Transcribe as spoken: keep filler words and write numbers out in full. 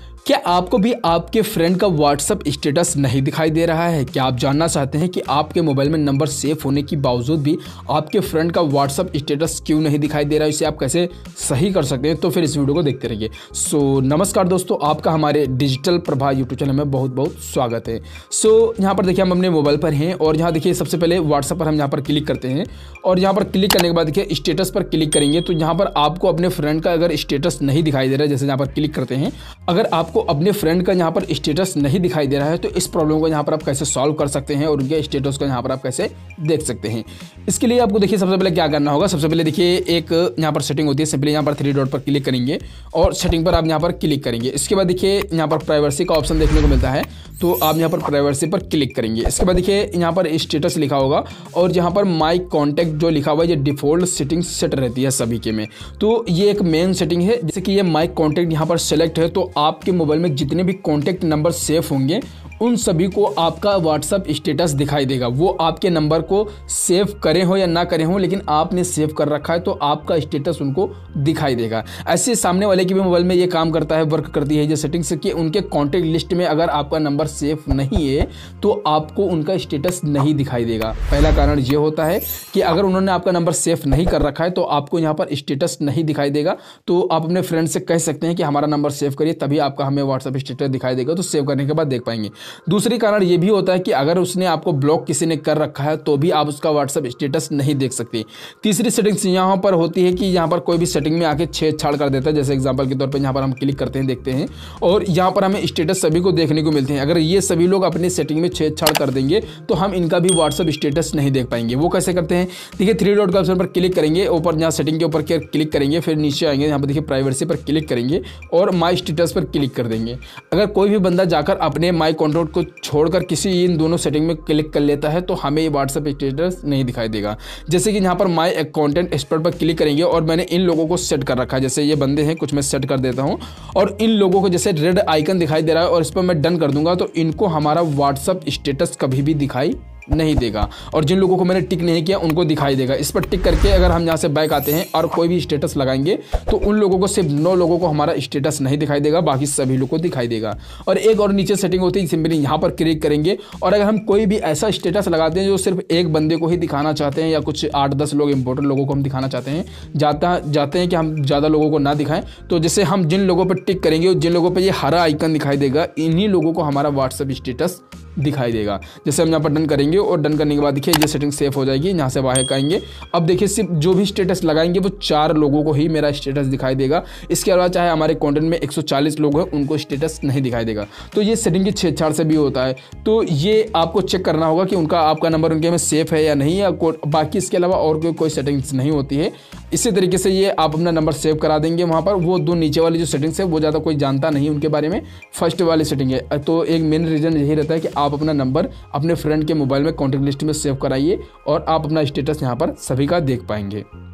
क्या आपको भी आपके फ्रेंड का व्हाट्सएप स्टेटस नहीं दिखाई दे रहा है? क्या आप जानना चाहते हैं कि आपके मोबाइल में नंबर सेव होने के बावजूद भी आपके फ्रेंड का व्हाट्सएप स्टेटस क्यों नहीं दिखाई दे रहा है? इसे आप कैसे सही कर सकते हैं? तो फिर इस वीडियो को देखते रहिए। सो नमस्कार दोस्तों, आपका हमारे डिजिटल प्रभा यूट्यूब चैनल में बहुत बहुत स्वागत है। सो यहाँ पर देखिए हम अपने मोबाइल पर हैं और यहाँ देखिए सबसे पहले व्हाट्सएप पर हम यहाँ पर क्लिक करते हैं और यहाँ पर क्लिक करने के बाद देखिए स्टेटस पर क्लिक करेंगे तो यहाँ पर आपको अपने फ्रेंड का अगर स्टेटस नहीं दिखाई दे रहा है, जैसे यहाँ पर क्लिक करते हैं, अगर आपको अपने फ्रेंड का यहाँ पर स्टेटस नहीं दिखाई दे रहा है तो इस प्रॉब्लम को यहाँ पर आप कैसे सॉल्व कर सकते हैं और उनके स्टेटस को यहाँ पर आप कैसे देख सकते हैं। इसके लिए आपको देखिए सबसे पहले क्या करना होगा। सबसे पहले देखिए एक यहाँ पर सेटिंग होती है, सिंपली यहाँ पर थ्री डॉट पर क्लिक करेंगे और सेटिंग पर आप यहाँ पर क्लिक करेंगे। इसके बाद देखिए यहाँ पर प्राइवेसी का ऑप्शन देखने को मिलता है तो आप यहाँ पर प्राइवेसी पर क्लिक करेंगे। इसके बाद देखिए यहाँ पर स्टेटस लिखा होगा और यहाँ पर माई कॉन्टैक्ट जो लिखा हुआ है ये डिफॉल्ट सेटिंग सेट रहती है सभी के में, तो ये एक मेन सेटिंग है। जैसे कि ये माई कॉन्टैक्ट यहाँ पर सेलेक्ट है तो आपके मोबाइल में जितने भी कॉन्टैक्ट नंबर सेव होंगे उन सभी को आपका व्हाट्सएप स्टेटस दिखाई देगा। वो आपके नंबर को सेव करें हो या ना करें हो, लेकिन आपने सेव कर रखा है तो आपका स्टेटस उनको दिखाई देगा। ऐसे सामने वाले के भी मोबाइल में ये काम करता है, वर्क करती है ये सेटिंग्स कि उनके कॉन्टैक्ट लिस्ट में अगर आपका नंबर सेव नहीं है तो आपको उनका स्टेटस नहीं दिखाई देगा। पहला कारण ये होता है कि अगर उन्होंने आपका नंबर सेव नहीं कर रखा है तो आपको यहाँ पर स्टेटस नहीं दिखाई देगा। तो आप अपने फ्रेंड से कह सकते हैं कि हमारा नंबर सेव करिए, तभी आपका हमें व्हाट्सएप स्टेटस दिखाई देगा, तो सेव करने के बाद देख पाएंगे। दूसरी कारण ये भी होता है कि अगर उसने आपको ब्लॉक किसी ने कर रखा है तो भी आप उसका व्हाट्सएप स्टेटस नहीं देख सकते। तीसरी सेटिंग्स यहाँ पर होती है कि यहाँ पर कोई भी सेटिंग में आके छेड़छाड़ कर देता है। जैसे एग्जांपल के तौर पे यहाँ पर हम क्लिक करते हैं, देखते हैं और यहाँ पर हमें स्टेटस सभी को देखने को मिलते हैं। अगर ये सभी लोग अपनी सेटिंग में छेड़छाड़ कर देंगे तो हम इनका भी व्हाट्सएप स्टेटस नहीं देख पाएंगे। वो कैसे करते हैं? देखिए थ्री डॉट का ऑप्शन पर क्लिक करेंगे, ऊपर यहाँ सेटिंग के ऊपर क्लिक करेंगे, फिर नीचे आएंगे, यहाँ पर देखिए प्राइवेसी पर क्लिक करेंगे और माई स्टेटस पर क्लिक कर देंगे। अगर कोई भी बंदा जाकर अपने माई कॉन्टैक्ट को छोड़कर किसी इन दोनों सेटिंग में क्लिक कर लेता है तो हमें ये व्हाट्सएप स्टेटस नहीं दिखाई देगा। जैसे कि यहाँ पर माई कंटेंट एक्सपर्ट पर क्लिक करेंगे और मैंने इन लोगों को सेट कर रखा है, जैसे ये बंदे हैं कुछ मैं सेट कर देता हूँ और इन लोगों को जैसे रेड आइकन दिखाई दे रहा है और इस पर मैं डन कर दूंगा तो इनको हमारा व्हाट्सएप स्टेटस कभी भी दिखाई नहीं देगा और जिन लोगों को मैंने टिक नहीं किया उनको दिखाई देगा। इस पर टिक करके अगर हम यहाँ से बैक आते हैं और कोई भी स्टेटस लगाएंगे तो उन लोगों को, सिर्फ नौ लोगों को हमारा स्टेटस नहीं दिखाई देगा, बाकी सभी लोगों को दिखाई देगा। और एक और नीचे सेटिंग होती है, सिंपली यहाँ पर क्लिक करेंगे और अगर हम कोई भी ऐसा स्टेटस लगाते हैं जो सिर्फ एक बंदे को ही दिखाना चाहते हैं या कुछ आठ दस लोग इंपॉर्टेंट लोगों को हम दिखाना चाहते हैं, जाता जाते हैं कि हम ज़्यादा लोगों को ना दिखाएं, तो जैसे हम जिन लोगों पर टिक करेंगे जिन लोगों पर ये हरा आइकन दिखाई देगा इन्हीं लोगों को हमारा व्हाट्सएप स्टेटस दिखाई देगा। जैसे हम यहाँ पर डन करेंगे और डन करने के बाद देखिए ये सेटिंग सेव हो जाएगी। यहाँ से बाहर आएंगे, अब देखिए सिर्फ जो भी स्टेटस लगाएंगे वो चार लोगों को ही मेरा स्टेटस दिखाई देगा। इसके अलावा चाहे हमारे कंटेंट में एक सौ चालीस लोग हैं उनको स्टेटस नहीं दिखाई देगा। तो ये सेटिंग की छेड़छाड़ से भी होता है, तो ये आपको चेक करना होगा कि उनका आपका नंबर उनके में सेफ है या नहीं, या बाकी इसके अलावा और कोई कोई सेटिंग्स नहीं होती है। इसी तरीके से ये आप अपना नंबर सेव करा देंगे वहाँ पर। वो दो नीचे वाली जो सेटिंग्स है वो ज़्यादा कोई जानता नहीं उनके बारे में, फर्स्ट वाली सेटिंग है। तो एक मेन रीज़न यही रहता है कि आप अपना नंबर अपने फ्रेंड के मोबाइल में कॉन्टैक्ट लिस्ट में सेव कराइए और आप अपना स्टेटस यहाँ पर सभी का देख पाएंगे।